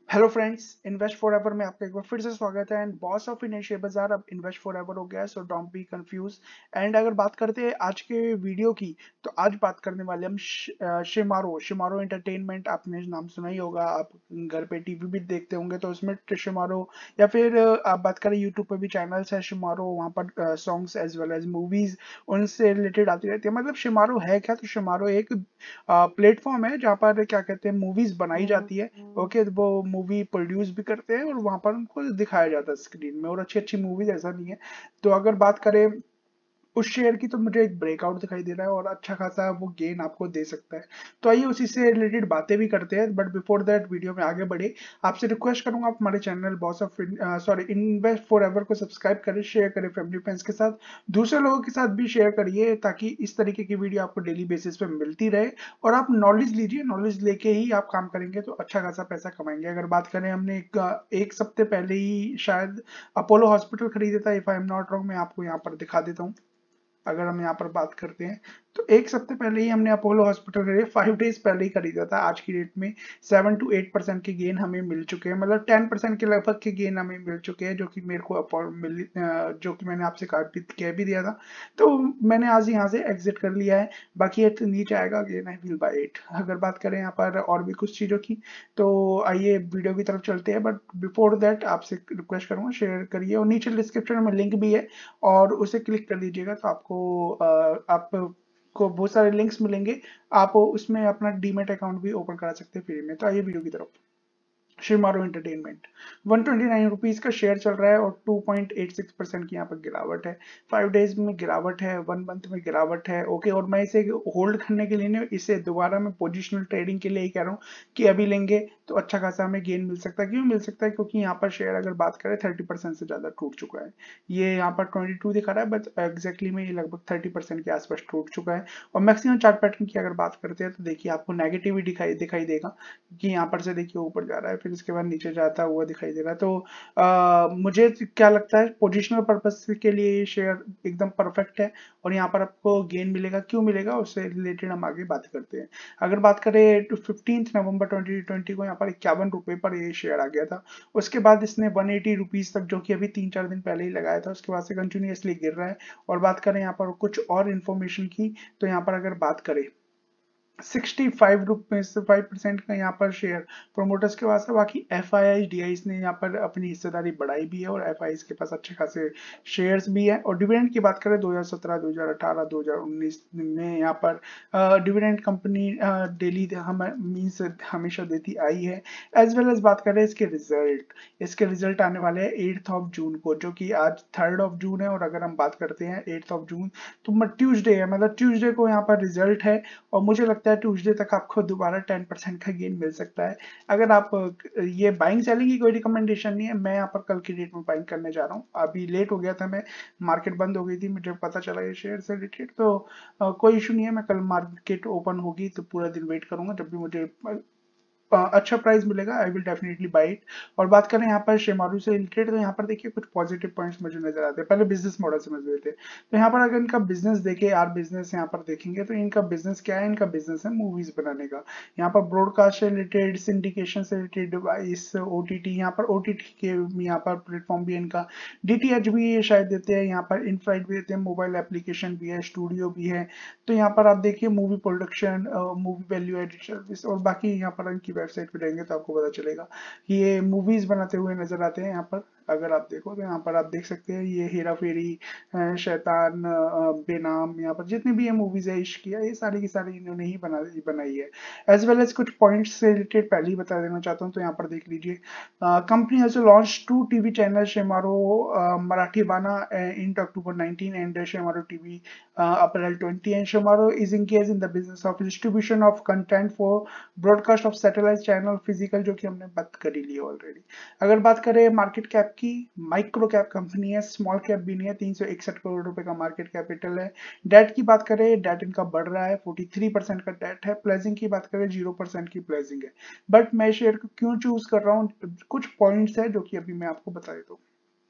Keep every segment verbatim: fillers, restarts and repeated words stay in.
Hello friends, invest for ever में आपका एक बार फिर से स्वागत है। And boss of Indian share बाजार अब इन्वेस्ट फॉर एवर हो गया है, so don't be confuse. And अगर बात करते हैं आज के वीडियो की, तो आज बात करने वाले हम शिमारो शिमारो एंटरटेनमेंट। आपने नाम सुना ही होगा, आप घर पे टीवी भी देखते होंगे तो उसमें शिमारो, या फिर अ, आप बात करें यूट्यूब पे भी चैनल्स है शिमारो, वहाँ पर songs as well as movies उनसे रिलेटेड आती रहती है। मतलब शिमारो है क्या? तो शिमारो एक प्लेटफॉर्म है जहाँ पर क्या कहते हैं, मूवीज बनाई जाती है। ओके, वो मूवी प्रोड्यूस भी करते हैं और वहां पर उनको दिखाया जाता है स्क्रीन में, और अच्छी अच्छी मूवीज, ऐसा नहीं है। तो अगर बात करें उस शेयर की, तो मुझे एक ब्रेकआउट दिखाई दे रहा है और अच्छा खासा वो गेन आपको दे सकता है। तो आइए उसी से रिलेटेड बातें भी करते हैं, बट बिफोर दैट वीडियो में आगे बढ़े, आपसे रिक्वेस्ट करूंगा आप हमारे channel boss of sorry invest for ever को सब्सक्राइब करें, शेयर करें फैमिली फ्रेंड्स के साथ, दूसरे लोगों के साथ भी शेयर करिए, ताकि इस तरीके की वीडियो आपको डेली बेसिस पे मिलती रहे और आप नॉलेज लीजिए। नॉलेज लेके ही आप काम करेंगे तो अच्छा खासा पैसा कमाएंगे। अगर बात करें, हमने एक, एक सप्ते पहले ही शायद अपोलो हॉस्पिटल खरीदा था, if I am not wrong. मैं आपको यहाँ पर दिखा देता हूँ। अगर हम यहाँ पर बात करते हैं, तो एक सप्ते पहले ही हमने अपोलो हॉस्पिटल खरीदा, फाइव डेज पहले ही खरीदा था। आज की डेट में सेवन टू एट परसेंट के गेन हमें मिल चुके हैं, मतलब टेन परसेंट के लगभग के गेन हमें मिल चुके हैं, जो कि मेरे को अपॉल- मिल अ, जो कि मैंने आपसे कहा भी- कह भी दिया था। तो मैंने आज यहाँ से एग्जिट कर लिया है। बाकी ये तो नीचे आएगा, again I will buy it. अगर बात करें यहाँ पर और भी कुछ चीज़ों की, तो आइए वीडियो की तरफ चलते हैं। बट बिफोर दैट आपसे रिक्वेस्ट करूंगा, शेयर करिए, और नीचे डिस्क्रिप्शन में लिंक भी है, और उसे क्लिक कर दीजिएगा तो आपको अ, आपको बहुत सारे लिंक्स मिलेंगे। आप उसमें अपना डीमेट अकाउंट भी ओपन करा सकते हैं फ्री में। तो आइए वीडियो की तरफ। Shemaroo entertainment one twenty nine rupees का शेयर चल रहा है और two point eight six percent की यहाँ पर गिरावट है। फाइव डेज में गिरावट है, वन मंथ में गिरावट है। ओके, और मैं इसे होल्ड करने के लिए नहीं, इसे दोबारा मैं पोजिशनल ट्रेडिंग के लिए ही कह रहा हूँ कि अभी लेंगे तो अच्छा खासा हमें गेन मिल सकता है। क्यों मिल सकता है? क्योंकि यहाँ पर शेयर अगर बात करें थर्टी परसेंट से ज्यादा टूट चुका है। ये यहाँ पर ट्वेंटी टू दिखा रहा है, बट एग्जैक्टली में ये लगभग थर्टी परसेंट के आसपास टूट चुका है। और मैक्सिमम चार्ट पैटर्न की अगर बात करते हैं, तो देखिए आपको नेगेटिव ही दिखाई दिखाई देगा कि यहाँ पर से देखिए ऊपर जा रहा है, फिर इसके बाद नीचे जाता हुआ दिखाई दे रहा है। तो आ, मुझे क्या लगता है, पोजिशनल पर्पस के लिए ये शेयर एकदम परफेक्ट है, और यहाँ पर आपको गेन मिलेगा। क्यों मिलेगा, उससे रिलेटेड हम आगे बात करते हैं। अगर बात करें तो फिफ्टींथ नवंबर ट्वेंटी ट्वेंटी को यहाँ पर इक्यावन रुपए पर ये शेयर आ गया था। उसके बाद इसने वन एटी रुपीज तक, जो कि अभी तीन चार दिन पहले ही लगाया था, उसके बाद से कंटिन्यूसली गिर रहा है। और बात करें यहाँ पर कुछ और इन्फॉर्मेशन की, तो यहाँ पर अगर बात करें, sixty five rupees five percent का यहाँ पर शेयर प्रोमोटर्स के पास है। बाकी F I I D I ने यहाँ पर अपनी हिस्सेदारी बढ़ाई भी है, और एफ आई के पास अच्छे खासे शेयर्स भी है। और डिविडेंड की बात करें, दो हज़ार सत्रह, दो हज़ार अठारह, दो हज़ार उन्नीस में यहाँ पर डिविडेंड कंपनी डेली हम मीन्स हमेशा देती आई है। एज वेल एज बात करें इसके रिजल्ट, इसके रिजल्ट आने वाले हैं एट्थ ऑफ जून को, जो कि आज थर्ड ऑफ जून है। और अगर हम बात करते हैं एट्थ ऑफ जून, तो ट्यूसडे है, मतलब ट्यूसडे को यहाँ पर रिजल्ट है। और मुझे लगता है ट्यूसडे तक आपको दोबारा टेन परसेंट का गेन मिल सकता है। अगर आप, ये बाइंग सेलिंग की कोई रिकमेंडेशन नहीं है, मैं यहाँ पर कल की डेट में बाइंग करने जा रहा हूँ। अभी लेट हो गया था, मैं मार्केट बंद हो गई थी, मुझे पता चला ये शेयर से रिलेटेड। तो अ, कोई इशू नहीं है, मैं कल मार्केट ओपन होगी तो पूरा दिन वेट करूंगा, जब भी मुझे अ, अच्छा प्राइस मिलेगा I will definitely buy it. और बात करें यहाँ पर शेमारू से रिलेटेड, तो यहाँ पर देखिए कुछ पॉजिटिव पॉइंट्स मुझे नजर आते हैं। पहले बिजनेस मॉडल समझ लेते हैं। तो यहाँ पर अगर इनका बिजनेस देखे, यार बिजनेस यहाँ पर देखेंगे, तो इनका बिजनेस क्या है? इनका बिजनेस है मूवीज बनाने का। यहाँ पर ब्रॉडकास्ट से रिलेटेड, सिंडिकेशन से रिलेटेड डिवाइस, ओटीटी, यहाँ पर ओटीटी के यहाँ पर प्लेटफॉर्म भी है इनका। डीटीएच भी ये शायद देते हैं, यहाँ पर इनफ्लाइट भी देते हैं, मोबाइल एप्लीकेशन भी है, स्टूडियो भी है। तो यहाँ पर आप देखिए movie production, movie value added service, और बाकी यहाँ पर इनकी वेबसाइट पे जाएंगे तो आपको पता चलेगा कि ये मूवीज बनाते हुए नजर आते हैं। यहाँ पर अगर आप देखो, तो यहाँ पर आप देख सकते हैं ये हेरा फेरी, अ, शैतान, अ, बेनाम, यहाँ पर जितनी भी ये मूवीज है, इश्क किया, ये सारी की सारी इन्होंने ही बना बनाई है। एज वेल एज कुछ पॉइंट्स से रिलेटेड पहले ही बता देना चाहता हूँ, तो यहाँ पर देख लीजिए। Company has launch two TV channel, Shemaroo Marathi Bana in October nineteen and Shemaroo TV April twenty. And Shemaroo is engaged in the business of distribution of content for broadcast of satellite channel physical, जो कि हमने बात कर ही ली ऑलरेडी। अगर बात करें मार्केट कैप की, micro cap company है, स्मॉल कैप भी नहीं है, तीन सौ इकसठ करोड़ रुपए का मार्केट कैपिटल है। डेट की बात करें, डेट इनका बढ़ रहा है, फोर्टी थ्री परसेंट का डेट है। प्लेजिंग की बात करें, जीरो परसेंट की प्लेजिंग है। बट मैं शेयर को क्यों चूज कर रहा हूँ, कुछ पॉइंट्स है जो कि अभी मैं आपको बता देता हूँ।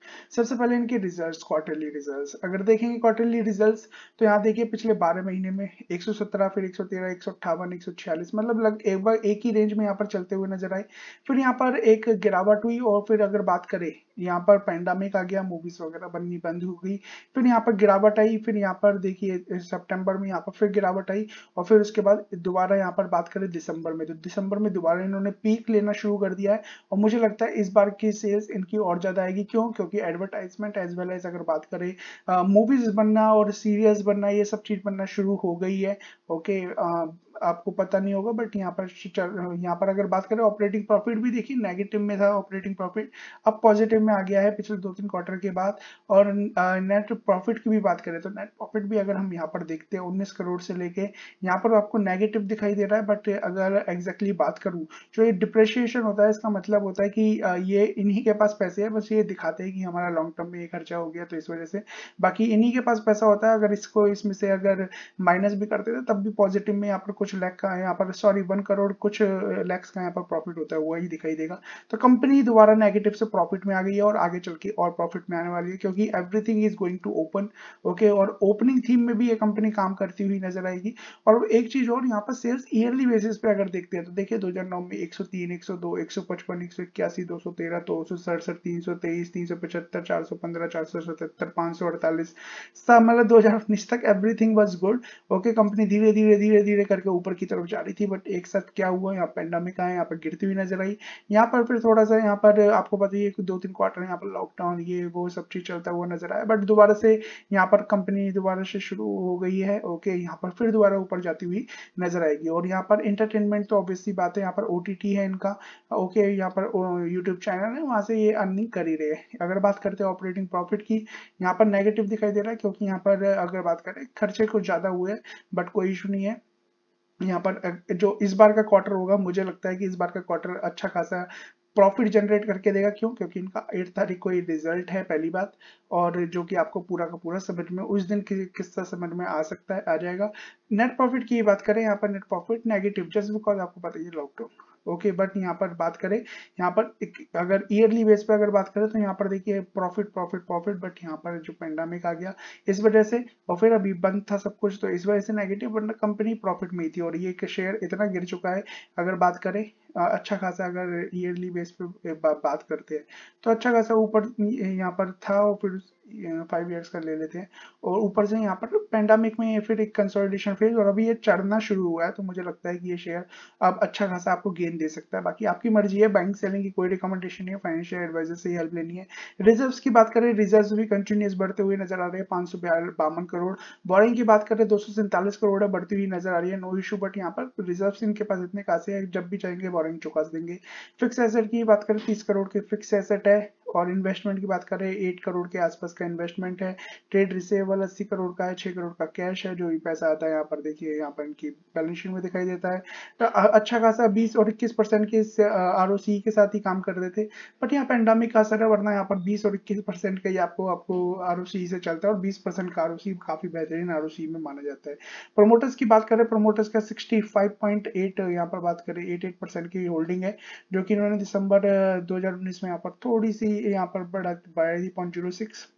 सबसे पहले इनके रिजल्ट्स, क्वार्टरली रिजल्ट्स अगर देखेंगे क्वार्टरली रिजल्ट्स, तो यहाँ देखिए पिछले बारह महीने में एक सौ सत्रह, फिर एक सौ तेरह, एक सौ अट्ठावन, एक सौ छियालीस, मतलब लग एक बार एक ही रेंज में यहाँ पर चलते हुए नजर आए। फिर यहाँ पर एक गिरावट हुई, और फिर अगर बात करें यहाँ पर पैंडेमिक आ गया, मूवीज वगैरह बननी बंद हो गई, फिर यहाँ पर गिरावट आई। फिर यहाँ पर देखिए सितंबर में यहाँ पर फिर गिरावट आई, और फिर उसके बाद दोबारा यहाँ पर बात करें दिसंबर में, तो दिसंबर में दोबारा इन्होंने पीक लेना शुरू कर दिया है। और मुझे लगता है इस बार की सेल्स इनकी और ज्यादा आएगी। क्यों? क्योंकि एडवर्टाइजमेंट एज वेल एज अगर बात करें मूवीज बनना और सीरियल्स बनना, ये सब चीज बनना शुरू हो गई है। ओके, आपको पता नहीं होगा, बट यहाँ पर यहाँ पर अगर बात करें ऑपरेटिंग प्रॉफिट भी देखिए नेगेटिव में था ऑपरेटिंग प्रॉफिट, अब पॉजिटिव में आ गया है पिछले दो तीन क्वार्टर के बाद। और नेट प्रॉफिट की भी बात करें तो नेट प्रॉफिट भी अगर हम यहाँ पर देखते हैं उन्नीस करोड़ से लेके यहाँ पर आपको नेगेटिव दिखाई दे रहा है। बट अगर एग्जैक्टली बात करूँ, जो ये डिप्रेशिएशन होता है इसका मतलब होता है कि ये इन्हीं के पास पैसे है, बस ये दिखाते हैं कि हमारा लॉन्ग टर्म में ये खर्चा हो गया तो इस वजह से, बाकी इन्हीं के पास पैसा होता है। अगर इसको इसमें से अगर माइनस भी करते थे तब भी पॉजिटिव में यहाँ पर कुछ लाख का यहाँ पर सॉरी वन करोड़ कुछ लैक्स का यहाँ पर प्रॉफिट होता है, वही दिखाई देगा। तो कंपनी दोबारा नेगेटिव से प्रॉफिट में आ गई है, और आगे चल के और प्रॉफिट में आने वाली है, क्योंकि everything is going to open. Okay, और ओपनिंग थीम में भी ये कंपनी काम करती हुई नजर आएगी। और एक चीज और, यहाँ पर सेल्स ईयरली बेसिस पे अगर देखते हैं तो देखिए दो हजार नौ में एक सौ तीन, एक सौ दो, एक सौ पचपन, एक सौ इक्यासी, दो सौ तेरह, दो सौ सड़सठ, तीन सौ तेईस, तीन सौ पचहत्तर, चार सौ पंद्रह, चार सौ सतहत्तर, पांच सौ अड़तालीस, मतलब दो हजार उन्नीस तक everything was good. Okay, company धीरे धीरे धीरे धीरे करके ऊपर की तरफ जा रही थी, बट एक साथ क्या हुआ, यहाँ पेंडेमिक आया, यहाँ पर गिरती हुई नजर आई। यहाँ पर फिर थोड़ा सा यहाँ पर आपको पता ही है कि दो तीन क्वार्टर यहाँ पर लॉकडाउन ये वो सब चीज चलता हुआ नजर आया, बट दोबारा से यहाँ पर कंपनी दोबारा से शुरू हो गई है। ओके, यहाँ पर फिर दोबारा ऊपर जाती हुई नजर आएगी। और यहाँ पर इंटरटेनमेंट तो ऑब्वियसली बात है, यहाँ पर ओटीटी है इनका। ओके, यहाँ पर यूट्यूब चैनल है, वहां से ये अर्निंग कर ही रहे हैं। अगर बात करते हैं ऑपरेटिंग प्रॉफिट की, यहाँ पर नेगेटिव दिखाई दे रहा है, क्योंकि यहाँ पर अगर बात करें खर्चे कुछ ज्यादा हुए, बट कोई इशू नहीं है। यहाँ पर जो इस बार का क्वार्टर होगा, मुझे लगता है कि इस बार का क्वार्टर अच्छा खासा प्रॉफिट जनरेट करके देगा। क्यों? क्योंकि इनका आठ तारीख को ये रिजल्ट है पहली बात, और जो कि आपको पूरा का पूरा समझ में उस दिन की किस्सा समझ में आ सकता है, आ जाएगा। नेट प्रॉफिट की बात करें, यहाँ पर net profit negative, just because आपको पता है लॉकडाउन। ओके, बट यहाँ पर बात करें, यहाँ पर एक, अगर ईयरली बेस पे अगर बात करें तो यहाँ पर देखिए प्रॉफिट प्रॉफिट प्रॉफिट, बट यहाँ पर जो पेंडेमिक आ गया इस वजह से, और फिर अभी बंद था सब कुछ, तो इस वजह से नेगेटिव, वरना कंपनी प्रॉफिट में थी। और ये शेयर इतना गिर चुका है, अगर बात करें अच्छा खासा, अगर ईयरली बेस पे बा, बात करते हैं तो अच्छा खासा ऊपर यहाँ पर था, और फिर फाइव इयर्स का ले लेते हैं, और ऊपर से यहाँ पर पेंडेमिक में फिर एक कंसोलिडेशन फेज, और अभी ये चढ़ना शुरू हुआ है। तो मुझे लगता है कि ये शेयर अब अच्छा खासा आपको गेन दे सकता है। बाकी आपकी मर्जी है, बैंक सेलिंग की कोई रिकमेंडेशन नहीं है, फाइनेंशियल एडवाइजर से ही हेल्प लेनी है। रिजर्व्स की बात करें, रिजर्व्स भी कंटिन्यूस बढ़ते हुए नजर आ रहे हैं, पांच सौ बावन करोड़। बोरिंग की बात करें दो सौ सैंतालीस करोड़ है, बढ़ती हुई नजर आ रही है, नो इशू। बट यहाँ पर रिजर्व्स इनके पास इतने खासे हैं, जब भी चाहेंगे बोरिंग चुका देंगे। फिक्स एसेट की बात करें, तीस करोड़ के फिक्स एसेट है। और इन्वेस्टमेंट की बात करें, आठ करोड़ के आसपास का इन्वेस्टमेंट है। ट्रेड रिसेवेबल अस्सी करोड़ का है, छह करोड़ का कैश है, जो भी पैसा आता है यहाँ पर देखिए, यहाँ पर इनकी बैलेंस शीट में दिखाई देता है। तो अच्छा खासा बीस और इक्कीस परसेंट के आरओसी के साथ ही काम कर रहे थे, बट यहाँ पेंडेमिक का असर है, वरना यहाँ पर बीस और इक्कीस परसेंट का ही आपको आपको आरओसी से चलता है, और बीस परसेंट का आरओसी काफी बेहतरीन आरओसी में माना जाता है। प्रोमोटर्स की बात करें, प्रोमोटर्स का सिक्सटी फाइव पॉइंट एट यहाँ पर बात करें अठासी परसेंट की होल्डिंग है, जो कि इन्होंने दिसंबर दो हजार उन्नीस में यहाँ पर थोड़ी सी यहाँ पर बढ़ा बढ़ाई पॉइंट जीरो सिक्स।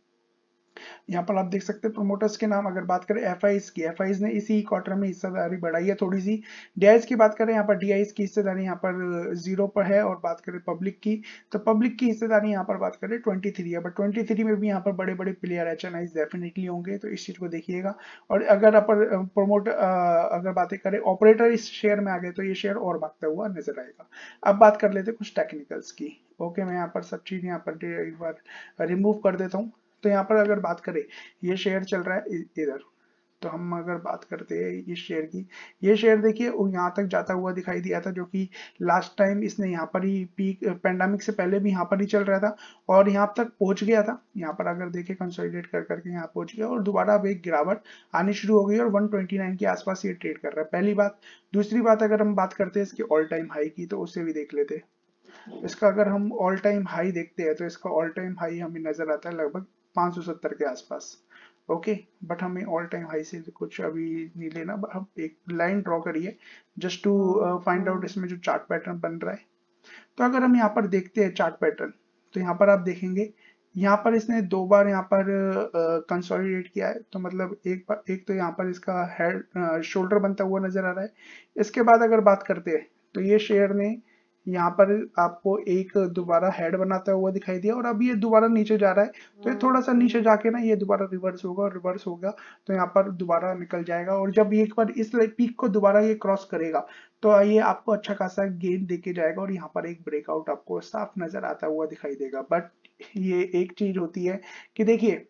यहाँ पर आप देख सकते हैं प्रोमोटर्स के नाम। अगर बात करें एफआईज की, एफआईज ने इसी क्वार्टर में हिस्सेदारी बढ़ाई है थोड़ी सी। डीआईज की बात करें, यहाँ पर डीआईज की हिस्सेदारी यहाँ पर जीरो पर है। और बात करें पब्लिक की, तो पब्लिक की हिस्सेदारी यहाँ पर बात करें तेईस है, बट तेईस में भी यहाँ पर बड़े बड़े प्लेयर एचएनआईज डेफिनेटली होंगे, तो इस चीज को देखिएगा। और अगर अपर प्रोमोट अगर बातें करें ऑपरेटर इस शेयर में आ गए, तो ये शेयर और भागता हुआ नजर आएगा। अब बात कर लेते हैं कुछ टेक्निकल्स की। ओके, मैं यहाँ पर सब चीज यहाँ पर एक बार रिमूव कर देता हूँ। तो यहाँ पर अगर बात करें, ये शेयर चल रहा है इधर, तो हम अगर बात करते हैं इस शेयर की, ये शेयर देखिए यहाँ तक जाता हुआ दिखाई दिया था, जो कि लास्ट टाइम इसने यहाँ पर ही पीक, पेंडेमिक से पहले भी यहाँ पर ही चल रहा था, और यहाँ तक पहुंच गया था। यहाँ पर अगर देखें कंसोलिडेट कर करके यहाँ पहुंच गया, और दोबारा अब एक गिरावट आनी शुरू हो गई, और एक सौ उनतीस के आसपास ये ट्रेड कर रहा है, पहली बात। दूसरी बात, अगर हम बात करते हैं इसके ऑल टाइम हाई की, तो उससे भी देख लेते हैं। इसका अगर हम ऑल टाइम हाई देखते हैं, तो इसका ऑल टाइम हाई हमें नजर आता है लगभग पाँच सौ सत्तर के आसपास। ओके, बट हमें ऑल टाइम हाई से कुछ अभी नहीं लेना, हम एक लाइन ड्रॉ करिए जस्ट टू फाइंड आउट इसमें जो चार्ट पैटर्न बन रहा है। तो अगर हम यहाँ पर देखते हैं चार्ट पैटर्न, तो यहाँ पर आप देखेंगे यहाँ पर इसने दो बार यहाँ पर कंसोलिडेट किया है, तो मतलब एक बार, एक तो यहाँ पर इसका हेड शोल्डर बनता हुआ नजर आ रहा है। इसके बाद अगर बात करते हैं तो ये शेयर ने यहाँ पर आपको एक दोबारा हेड बनाता हुआ दिखाई दिया, और अभी ये दोबारा नीचे जा रहा है। तो ये थोड़ा सा नीचे जाके ना ये दोबारा रिवर्स होगा, और रिवर्स होगा तो यहाँ पर दोबारा निकल जाएगा, और जब एक बार इस पीक को दोबारा ये क्रॉस करेगा तो ये आपको अच्छा खासा गेन देके जाएगा, और यहाँ पर एक ब्रेकआउट आपको साफ नजर आता हुआ दिखाई देगा। बट ये एक चीज होती है कि देखिए,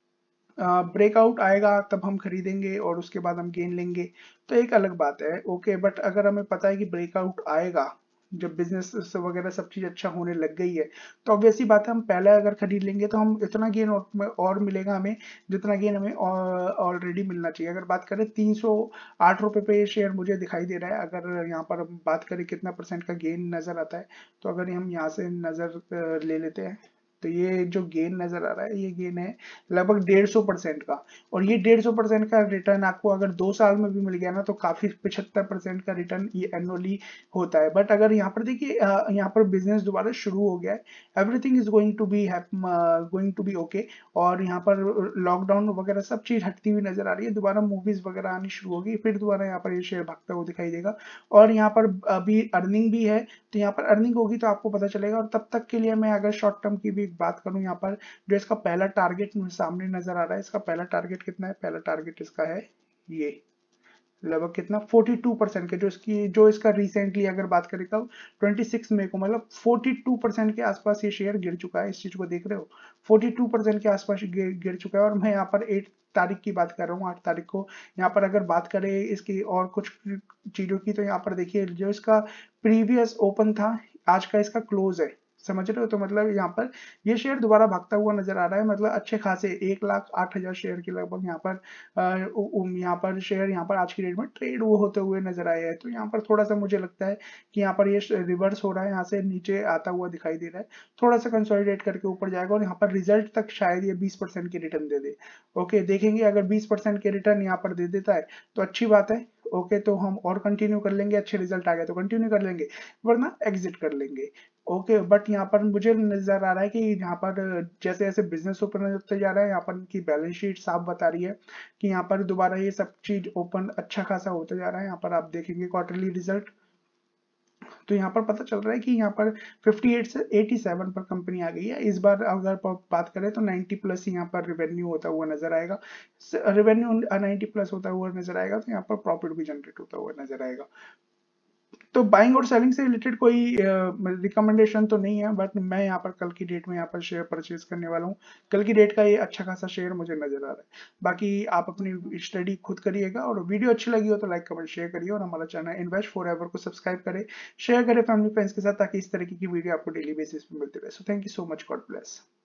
ब्रेकआउट आएगा तब हम खरीदेंगे और उसके बाद हम गेन लेंगे, तो एक अलग बात है। ओके, बट अगर हमें पता है कि ब्रेकआउट आएगा जब बिजनेस वगैरह सब चीज अच्छा होने लग गई है, तो ऑब्वियसली बात है हम पहले अगर खरीद लेंगे तो हम इतना गेन और, और मिलेगा हमें, जितना गेन हमें ऑलरेडी मिलना चाहिए। अगर बात करें तीन सौ आठ रुपए पे ये शेयर मुझे दिखाई दे रहा है। अगर यहाँ पर हम बात करें कितना परसेंट का गेन नजर आता है, तो अगर हम यहाँ से नजर अ, ले लेते हैं, तो ये जो गेन नजर आ रहा है ये गेन है लगभग डेढ़ सौ परसेंट का। और ये डेढ़ सौ परसेंट का रिटर्न आपको अगर दो साल में भी मिल गया ना, तो काफी पचहत्तर परसेंट का रिटर्न ये एनुअली होता है। बट अगर यहाँ पर देखिए, अ, यहाँ पर बिजनेस दोबारा शुरू हो गया है, everything is going to be going to be okay, और यहाँ पर लॉकडाउन वगैरह सब चीज हटती हुई नजर आ रही है, दोबारा मूवीज वगैरह आनी शुरू होगी, फिर दोबारा यहाँ पर ये शेयर भागता हुआ दिखाई देगा। और यहाँ पर अभी अर्निंग भी है, तो यहाँ पर अर्निंग होगी तो आपको पता चलेगा। और तब तक के लिए मैं अगर शॉर्ट टर्म की भी बात करूं, यहाँ पर जो इसका पहला टारगेट सामने नजर आ रहा है, इसका पहला टारगेट कितना है, पहला टारगेट इसका है ये लगभग कितना बयालीस परसेंट के, जो इसकी जो इसका रिसेंटली अगर बात करें कब छब्बीस मई को, मतलब बयालीस परसेंट के आसपास ये शेयर गिर चुका है। इस चीज को देख रहे हो, बयालीस परसेंट के आसपास गिर, गिर चुका है। और मैं यहाँ पर आठ तारीख की बात कर रहा हूँ, आठ तारीख को यहाँ पर अगर बात करें इसकी और कुछ चीजों की, तो यहाँ पर देखिए जो इसका प्रीवियस ओपन था, आज का इसका क्लोज है, समझ रहे हो। तो मतलब यहाँ पर ये शेयर दोबारा भागता हुआ नजर आ रहा है, मतलब अच्छे खासे एक लाख आठ हजार शेयर के लगभग यहाँ पर अ, यहाँ पर शेयर यहाँ पर आज की डेट में ट्रेड वो होते हुए नजर आए हैं। तो यहाँ पर थोड़ा सा मुझे लगता है कि यहाँ पर ये रिवर्स हो रहा है, यहाँ से नीचे आता हुआ दिखाई दे रहा है, थोड़ा सा कंसोलिडेट करके ऊपर जाएगा, और यहाँ पर रिजल्ट तक शायद ये बीस परसेंट के रिटर्न दे दे। ओके, देखेंगे अगर बीस परसेंट के रिटर्न यहाँ पर दे देता है तो अच्छी बात है। ओके, तो हम और कंटिन्यू कर लेंगे, अच्छे रिजल्ट आ गए तो कंटिन्यू कर लेंगे, वरना एग्जिट कर लेंगे। ओके, बट यहाँ पर मुझे नजर आ रहा है कि यहाँ पर जैसे जैसे बिजनेस ओपन होते जा रहा है, यहाँ पर इनकी बैलेंस शीट साफ बता रही है कि यहाँ पर दोबारा ये सब चीज ओपन अच्छा खासा होते जा रहा है। यहाँ पर आप देखेंगे क्वार्टरली रिजल्ट, तो यहाँ पर पता चल रहा है कि यहाँ पर अट्ठावन से सत्तासी पर कंपनी आ गई है। इस बार अगर बात करें तो नब्बे प्लस यहाँ पर रेवेन्यू होता हुआ नजर आएगा, रेवेन्यू नब्बे प्लस होता हुआ नजर आएगा, तो यहाँ पर प्रॉफिट भी जनरेट होता हुआ नजर आएगा। तो बाइंग और सेलिंग से रिलेटेड कोई रिकमेंडेशन तो नहीं है, बट मैं यहाँ पर कल की डेट में यहाँ पर शेयर परचेज करने वाला हूँ। कल की डेट का ये अच्छा खासा शेयर मुझे नजर आ रहा है। बाकी आप अपनी स्टडी खुद करिएगा, और वीडियो अच्छी लगी हो तो लाइक कमेंट शेयर करिए, और हमारा चैनल इन्वेस्ट फॉर एवर को सब्सक्राइब करें, शेयर करें फैमिली फ्रेंड्स के साथ, ताकि इस तरीके की वीडियो आपको डेली बेसिस पे मिलती रहे। So thank you so much, god bless.